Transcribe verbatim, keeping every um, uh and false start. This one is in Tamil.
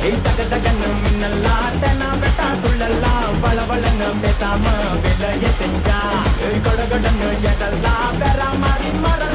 ஏய் தக தகன்னு மின்னல்லாம் தென்னா வெட்டா துள்ளல்லாம் வளவளன்னு பேசாம வேலைய செஞ்சா ஏய் கொட கொடன்னு எதெல்லாம் வேற மாதிரி மரம்